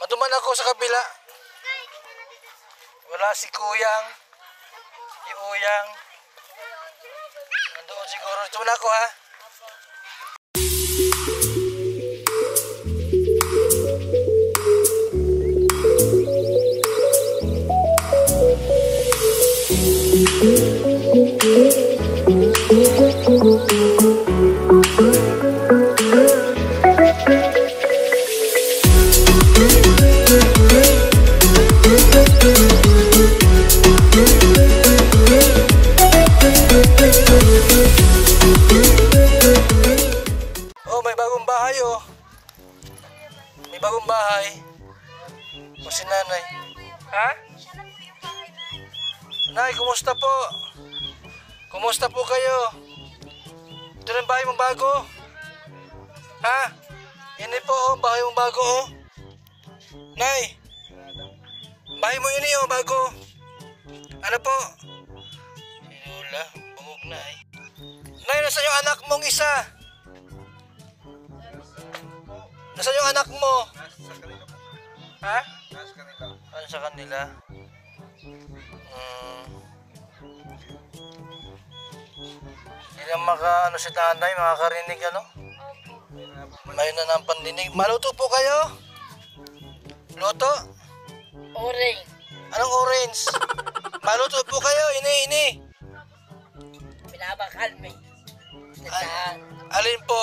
Duman ako sa kabila. Wala si Kuyang. Yung Uyang. Nandoon siguro. Duman ako ha. Oh, may bagong bahay oh. May bagong bahay. O si nanay. Ha? Nay, kumusta po? Kumusta po kayo? Ito na bahay mong bago? Ha? Ini po oh, bahay mong bago oh. Nay, bahay mo ini oh, bago. Ano po? Sinula, bungog na eh. Nay, nasa yung anak mong isa? Nasa yung anak mo? Ha? Ano sa kanila? Hindi lang ano si nanay, makakarinig ano? May na ng pandinig. Maluto po kayo? Luto? Orange. Anong orange? Maluto po kayo, ini. Binabakal mo. Alin po?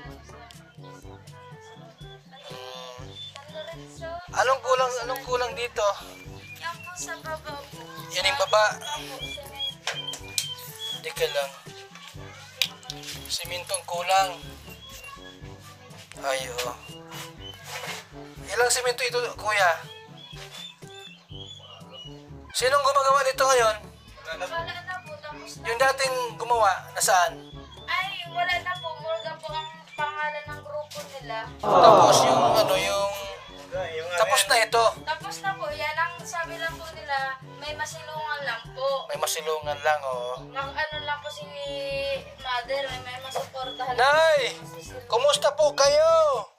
Anong kulang dito? Yan po sa baba po. Yan yung baba. Hindi ka lang. Simintong kulang. Ay, oh. Ilang simento ito, kuya? Sinong gumagawa nito ngayon? Wala na po. Tapos na. Yung dating gumawa, nasaan? Ay, wala na po. Morgan po ang pangalan ng grupo nila. Tapos tapos na ito. Tapos na po. Yan ang sabi lang po nila. May masilungan lang po. May masilungan lang, oh. Ano lang po si mother. May masuportahan. Nay! Kumusta po kayo?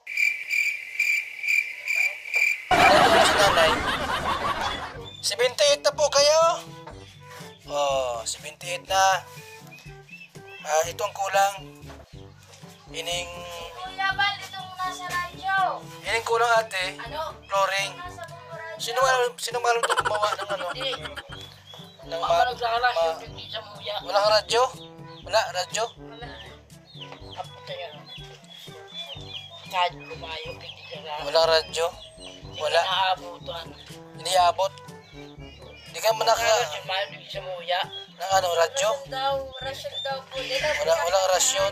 Ano po si nanay? 78 na po kayo? Oh, 78 na. Ito ang kulang. Ining Kuya Bal, itong nasa radyo. Ining kulang ate. Ano? Flooring. Nasa buong radyo. Sino marunong gumawa ng ano? Hindi. Ng Hindi sa muya. Wala kang radyo? Wala, radyo? Wala. Apo tayo. Kahit kumayo, hindi ka na. Wala radyo? Wala. Naabutan. Hindi abot. Hindi ka manaka Kumayo, hindi sa muya. ng ano, radyo? Rasyon daw po. Walang rasyon.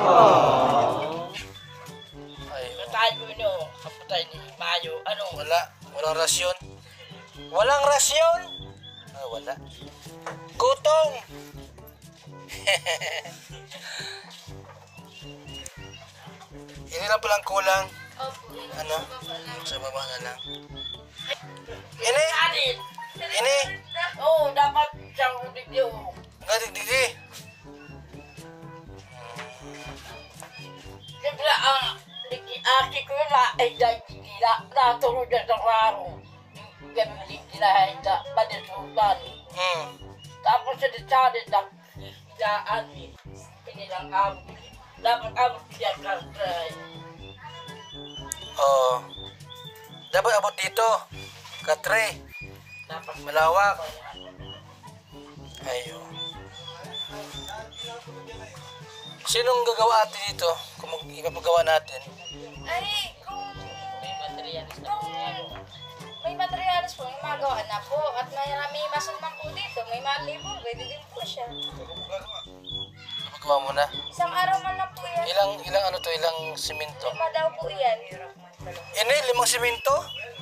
Ay, Tayo ko nyo, kapatay ni Mayo. Ano? walang rasyon. Walang rasyon? Wala. Gutom! Ini lang palang kulang. Opo. Ano? Sa baba na lang. Ini? Ini? Oo, dapat siyang video. Nga, digdigi. Siyempre, ang aki ko na ay dahil natulog na sa klaro. Gamit nila ay panisutan. Tapos sa detalye na hilaan pinilang abot. Dapat abot siya kantay. Oo. Dapat abot dito. Katre. Dapat Malawak. Ayo. Sinong gagawa atin dito? Kung ipapagawa natin? ay, kung May materialis may materialis po, may magawa na po. At may masulman po dito, may malibol, pwede din po siya. Ipagawa mo na. Isang araw man lang po yan. Ilang ano to? Ilang simento? 5 daw po yan. Ini, 5 simento?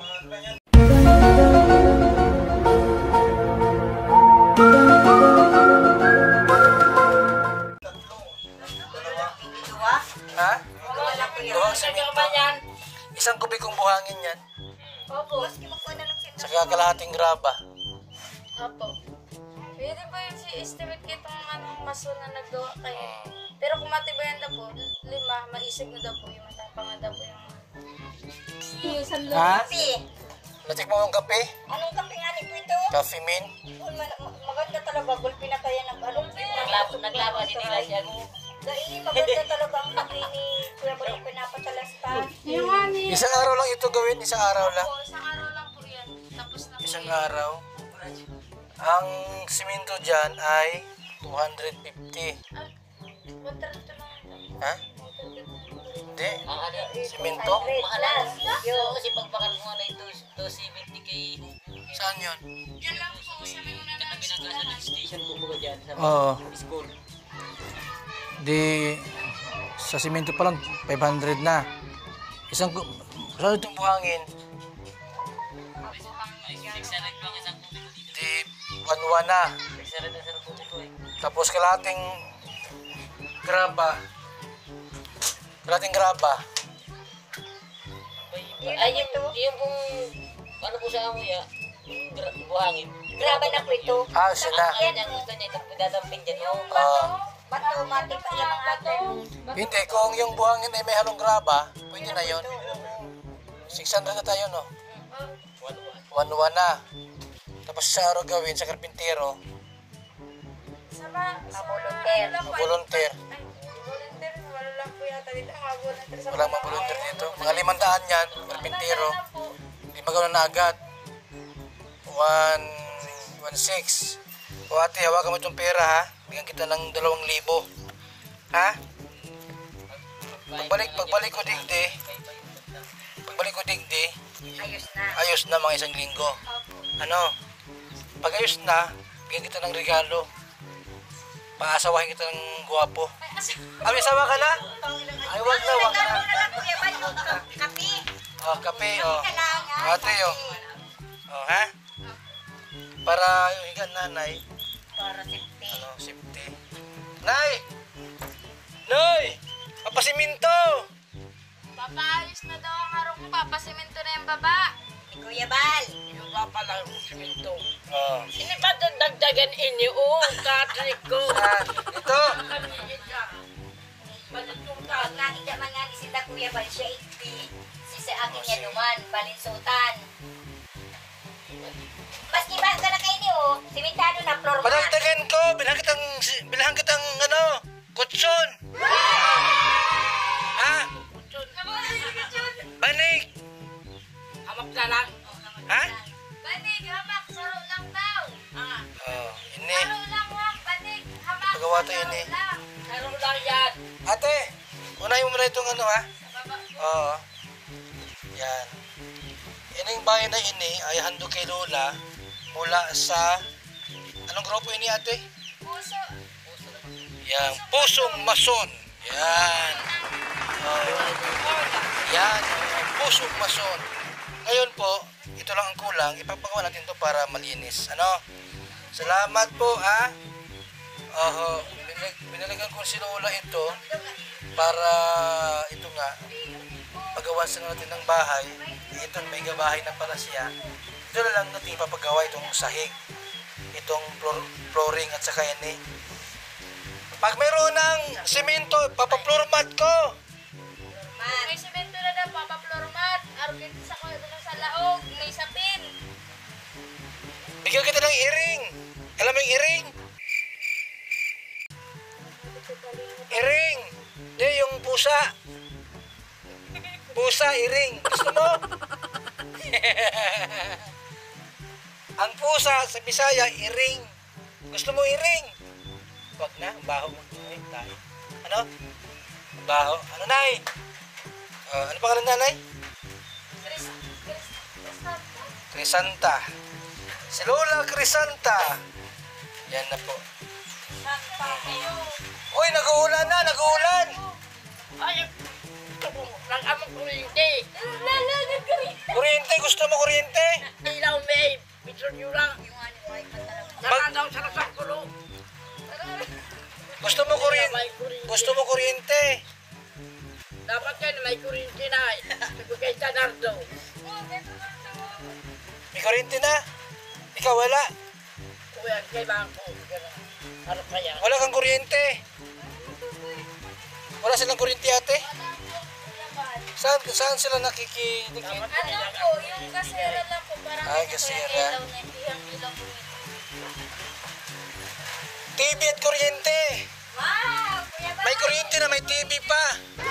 Ha? Dalawang simento. Isang kubikong buhangin yan. Opo. Saka kalahating graba. Opo. Pwede ba yung si estimate kitong anong maso na naggawa kayo? Pero kung matibayan na po, 5 maisip na daw po yung matapang na daw po yung isang Ha? Kape. Natik mo yung kape? Anong kape nga ni po ito? Coffee Min? Maganda talaga. Gulpi na tayo ng ano. Naglaba si Nila siya. Dahil maganda talaga ang kape ni Kuya Bal yung pinapatalas pa. yung ani. Isang araw lang ito gawin, isang araw lang. Po, isang araw lang po yan. Tapos na po. Isang araw. Ang simento dyan ay 250. Water ito lang. Ha? Hindi. Ang ano, Simento? mahal. Kasi pagbakal mo na ito, 270 kay Saan yun? Yan lang po, sabi mo na lang. pinagasan station po ba dyan sa Oo. school. Di sa simento pa lang 500 na. Saan itong buhangin? 600 lang isang kubiko dito. Di 1-1 na. 600 na isang kubiko eh. Tapos kalating graba. Kalating graba. Ay, yung kung ano po sa amo ya, buhangin. Graba na po ito. Ah, sila. Yan ang gusto niya, itong dadamping dyan. Yung Bato, matik yung mga atin. Hindi, kung yung buhangin ay may halong graba, pwede na yun. 600 na tayo, no? 1-1 na. Tapos sa araw gawin sa karpintero, Volunteer. volunteer. Volunteer, wala lang po yata dito. Mga volunteer sa Walang mga volunteer dito. Mga 500 yan, karpintero. Hindi magawa na agad. 1,600. O ate, hawakan mo itong pera ha. Bigyan kita ng 2,000. Ha? Pagbalik ko digdi. Pagbalik ko digdi, Ayos na. ayos na mga 1 linggo. Ano? Pag ayos na, bigyan kita ng regalo. Paasawahin kita ng gwapo. Ay, may sawa ka na? Ay, wag na, wag na. Kuya Bal, kape. Oh, kape, oh. Kailangan. Ate, oh. Oh, ha? Para yung higan nanay, Para safety. ano, safety. Nay! Nay! Papasiminto! Papaayos na daw ang harong mo. Papasimento na yung baba. Kuya Bal. yung pala yung simento. Oh. Hindi ba dagdagan inyo? Katrik ko. Yan. Ito! Pag nakita man nga ni sila Kuya Bal, siya ikpi. Si sa akin niya naman, balinsutan. Maski ba ka na kayo niyo, simentado na floor mat. Padagdagan ko! Bilhan kitang, ano, kutson! Ha? Banig! Hamak na lang. Ha? Banig, hamak, saro lang daw. Oh, ini. Saro lang wag, banig, hamak. Pagawa to yun eh. lang. Ano lang yan? Ate, unahin mo muna itong ano ha. Sa baba po. Oo. Yan. Ining bayan na ini ay handog kay Lola mula sa anong grupo ini ate? Puso. Yang Pusong Mason. Yan. Yan, Pusong Mason. Ngayon po, ito lang ang kulang. Ipapagawa natin to para malinis. Ano? Salamat po ha. Oho, binaligan ko si Lola ito para ito nga pagawa sa natin ng bahay. Ito may gabahay na pala siya. Ito na lang natin ipapagawa itong sahig, itong flooring at saka yan eh. Pag mayroon ng semento, papaploor mat ko. May semento na daw, papaploor mat. Arugin sa sa laog, may sapin. Bigyan kita ng iring. Alam mo yung iring? Iring. Hindi, yung pusa. Pusa, iring. Gusto mo? Ang pusa sa Bisaya, iring. Gusto mo iring? Wag na, ang baho mo. Ay, tayo. Ano? Ang baho. Ano, Nay? Ano pangalan nanay? Crisanta. Si Lola Crisanta. Yan na po. Uy, nag-uulan na, nag-uulan. Ay, lang among kuryente. Kuryente, gusto mo kuryente? Ilaw may, picture nyo lang. Saka daw sa rasang kulo. Gusto mo kuryente? May kuryente. Gusto mo kuryente? Dapat yan, may kuryente na. Sabi kay Tadardo. May kuryente na? Ikaw wala? Kuya, kay bangko. Ano kaya? Wala kang kuryente? Wala silang kuryente ate? Wala po, Kuya Bal. Saan sila nakikidikit? Ano po, yung kasera lang po, parang Ay, ganyan po kasera. yung ilaw na yung ilaw po nito. TV at kuryente. Wow, Kuya Bal. May kuryente na may TV pa.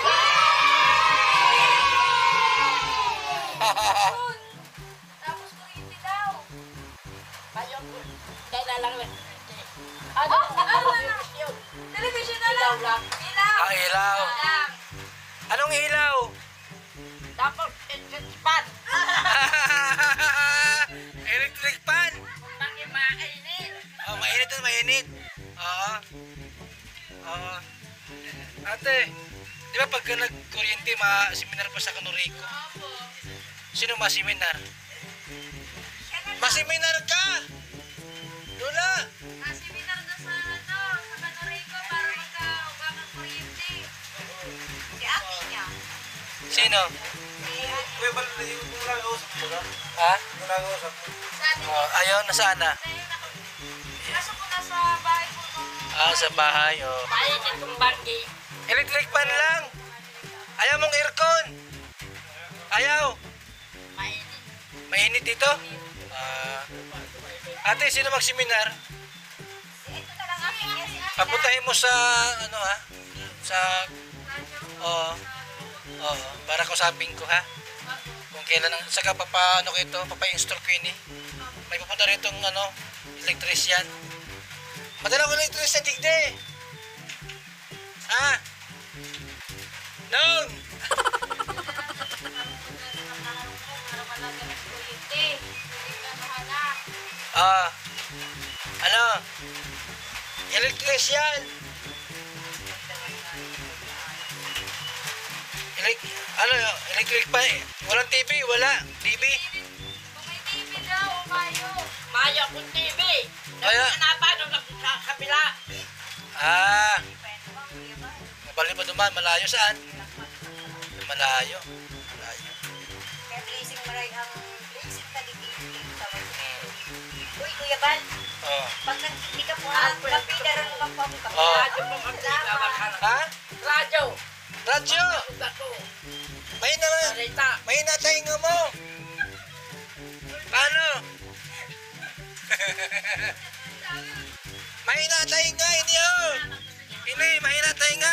Tapos kuryente daw. Bayo ko. Kaya lang lang. Ano? Television na lang. Ilaw lang. Ilaw. Ang ilaw. Lang. Anong ilaw? Tapos, pan. Electric fan. Mainit. Oh, mainit na mainit. Oo. Oo. Ate, di ba pagka nag-kuryente, ma-seminar pa sa Kanurico? Opo. Sino ma-seminar? Ma-seminar ka! Lola! Seminar na sa Kanurico para magka-uba ng kuryente. Si ate niya. Sino? Kuya, ba't yung nag-uusap mo na? Ha? Yung nag-uusap mo? Sa ate niya. Oh, ayaw, nasaan na? Pasok ko na sa bahay ko nung... Ah, sa bahay, oh. Mainit yung banggi. Electric fan lang! Ayaw mong aircon! Ayaw! Mainit. Mainit dito? Ate, sino mag-seminar? Ito na lang aking yes. Papuntahin mo sa, ano ha? Sa, oo. Oo, para kausapin ko ha? Kung kailan, saka paano ko ito, papa-install ko yun eh. May pupunta rin itong, ano, electrician. Madala ko electrician, digde! Ha? Nung! Ano? Electrician! Electric pa eh. Walang TV, wala. TV. Kung may TV daw, umayo. Mayo akong TV. Kaya? Napano na sa kabila. Mabali pa duman. Malayo saan? Malayo. Kaya blazing maray ang blazing taligig sa Uy, Kuya Bal, Oh. pag hindi ka po kapida rin mo magpamuka. Oh. Radyo mo magkakawakan. Ha? Radyo. Radyo! Ako. May na, Salita. may natahinga mo. Paano? May natahinga, hindi oh. Ini, may natahinga.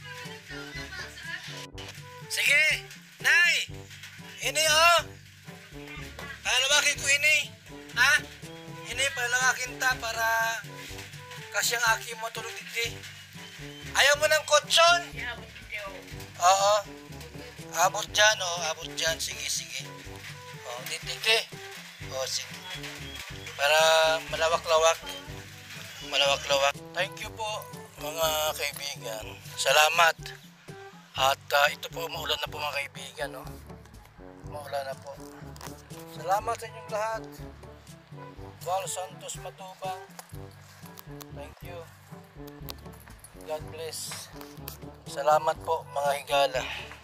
Sige, Nay. Ini oh. Palawakin ko ini. Ha? Ini palawakin ta para kasyang aki mo tulog dito. Ayaw mo ng kotsyon? Oo. Abot dyan, oh. Abot dyan. Sige, sige. Oh, dito. Oh, sige. Para malawak-lawak. Malawak-lawak. Thank you po, mga kaibigan. Salamat. At ito po, maulan na po mga kaibigan, no? Maulan na po. Salamat sa inyong lahat. Val Santos Matubang. Thank you. God bless. Salamat po mga higala.